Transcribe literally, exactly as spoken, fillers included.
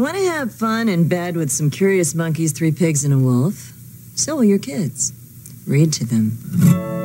Want to have fun in bed with some curious monkeys, three pigs, and a wolf? So will your kids. Read to them.